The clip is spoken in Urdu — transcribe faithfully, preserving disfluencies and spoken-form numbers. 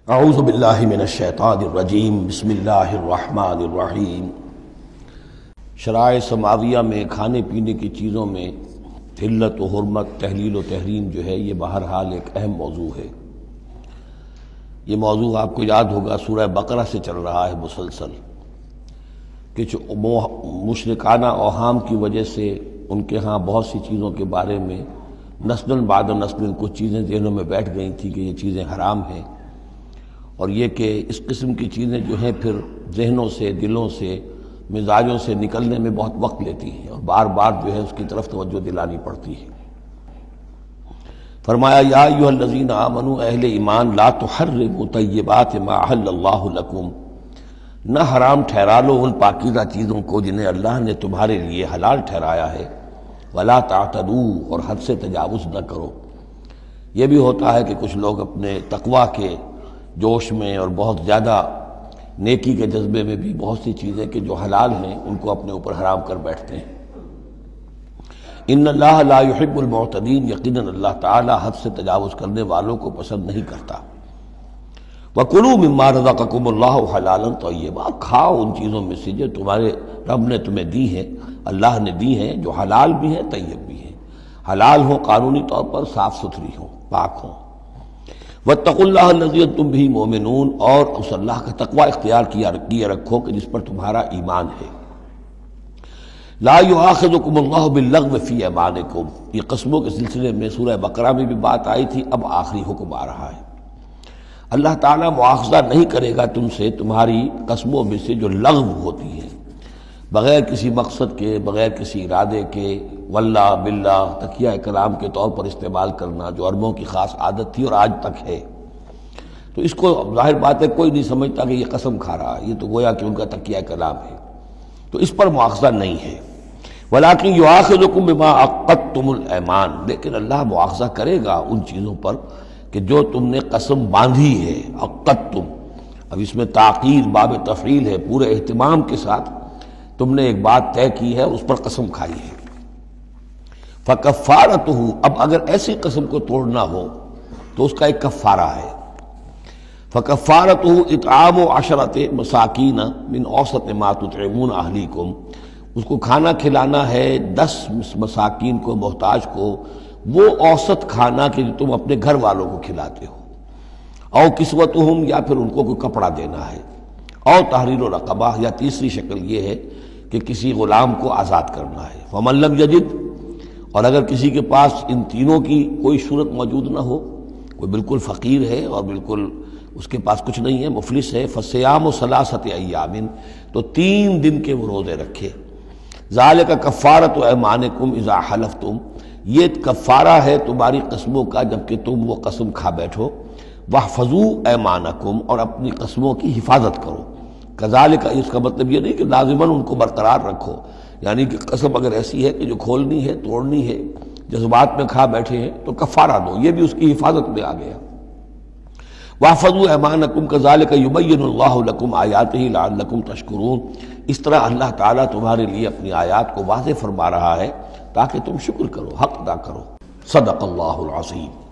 اعوذ باللہ من الشیطان الرجیم بسم اللہ الرحمن الرحیم۔ شرائع سماویہ میں کھانے پینے کی چیزوں میں حلت و حرمت، تحلیل و تحریم جو ہے یہ بہرحال ایک اہم موضوع ہے۔ یہ موضوع آپ کو یاد ہوگا سورہ بقرہ سے چل رہا ہے مسلسل، کہ جو مشرکانہ اوہام کی وجہ سے ان کے ہاں بہت سی چیزوں کے بارے میں نسل بعد نسل کچھ چیزیں ذہنوں میں بیٹھ گئی تھیں کہ یہ چیزیں حرام ہیں، اور یہ کہ اس قسم کی چیزیں جو ہیں پھر ذہنوں سے، دلوں سے، مزاجوں سے نکلنے میں بہت وقت لیتی ہیں اور بار بار جو ہے اس کی طرف توجہ دلانی پڑتی ہے۔ فرمایا یا ایھا الذین آمنوا، اہل ایمان، لا تحرموا طیبات ما احل اللہ لکم، نہ حرام ٹھہرا لو ان پاکیزہ چیزوں کو جنہیں اللہ نے تمہارے لیے حلال ٹھہرایا ہے، ولا تعتدوا، اور حد سے تجاوز نہ کرو۔ یہ بھی ہوتا ہے کہ کچھ لوگ اپنے تقویٰ کے جوش میں اور بہت زیادہ نیکی کے جذبے میں بھی بہت سی چیزیں کہ جو حلال ہیں ان کو اپنے اوپر حرام کر بیٹھتے ہیں۔ ان اللہ لا يحب المعتدین، یقیناً اللہ تعالی حد سے تجاوز کرنے والوں کو پسند نہیں کرتا۔ وَكُلُوا مِمَّا رَزَقَكُمُ اللَّهُ حَلَالًا طَيِّبًا، کھاؤ ان چیزوں میں سے جو تمہارے رب نے تمہیں دی ہیں، اللہ نے دی ہیں، جو حلال بھی ہیں طیب بھی ہیں، حلال ہوں قانونی طور پر، صاف ستھری ہوں، پاک ہوں۔ وَاتَّقُوا اللَّهَ الَّذِي أَنتُم بِهِ مُؤْمِنُونَ، اور اس اللہ کا تقوی اختیار کیا کیے رکھو کہ جس پر تمہارا ایمان ہے۔ لا يُؤَاخِذُكُمُ اللَّهُ بِاللَّغْوِ فِي أَيْمَانِكُمْ، یہ قسموں کے سلسلے میں سورہ بقرہ میں بھی بات آئی تھی، اب آخری حکم آ رہا ہے۔ اللہ تعالیٰ مواخذہ نہیں کرے گا تم سے تمہاری قسموں میں سے جو لغو ہوتی ہیں، بغیر کسی مقصد کے، بغیر کسی ارادے کے، واللہ باللہ تکیہ کلام کے طور پر استعمال کرنا، جو عربوں کی خاص عادت تھی اور آج تک ہے۔ تو اس کو ظاہر بات ہے کوئی نہیں سمجھتا کہ یہ قسم کھا رہا ہے، یہ تو گویا کہ ان کا تکیہ کلام ہے، تو اس پر مواخذہ نہیں ہے۔ وَلَٰكِن يُؤَاخِذُكُم بِمَا عَقَّدتُّمُ الْأَيْمَانَ، لیکن اللہ مواخذہ کرے گا ان چیزوں پر کہ جو تم نے قسم باندھی ہے، عقدتم، اب اس میں تاخیر باب تفعیل ہے، پورے اہتمام کے ساتھ تم نے ایک بات طے کی ہے، اس پر قسم کھائی ہے۔ فَكَفَّارَتُهُ، اب اگر ایسی قسم کو توڑنا ہو تو اس کا ایک کفارہ ہے۔ فَكَفَّارَتُهُ اِطْعَامُ عَشَرَةِ مَسَاكِينَ مِنْ أَوْسَطِ مَا تُطْعِمُونَ أَهْلِيكُمْ، اس کو کھانا کھلانا ہے دس مساکین کو، محتاج کو، وہ اوسط کھانا کہ جو تم اپنے گھر والوں کو کھلاتے ہو۔ او کسوتہم، یا پھر ان کو کوئی کپڑا دینا ہے۔ او تحریر رقبہ، یا تیسری شکل یہ ہے کہ کسی غلام کو آزاد کرنا ہے۔ فمن لم یجد، اور اگر کسی کے پاس ان تینوں کی کوئی صورت موجود نہ ہو، کوئی بالکل فقیر ہے اور بالکل اس کے پاس کچھ نہیں ہے، مفلس ہے، فصیام ثلاثۃ ایام، تو تین دن کے وہ روزے رکھے۔ ذالک کفارۃ ایمانکم اذا حلفتم، یہ کفارہ ہے تمہاری قسموں کا جب کہ تم وہ قسم کھا بیٹھو۔ واحفظوا ایمانکم، اور اپنی قسموں کی حفاظت کرو۔ کذالک، اس کا مطلب یہ نہیں کہ لازماً ان کو برقرار رکھو، یعنی کہ قسم اگر ایسی ہے کہ جو کھولنی ہے، توڑنی ہے، جذبات میں کھا بیٹھے ہیں تو کفارہ دو، یہ بھی اس کی حفاظت میں آ گیا۔ واحفظوا ایمانکم کذالک یبین اللہ لکم آیاتہ لعلکم تشکرون، اس طرح اللہ تعالیٰ تمہارے لیے اپنی آیات کو واضح فرما رہا ہے تاکہ تم شکر کرو، حق ادا کرو۔ صدق اللہ العظیم۔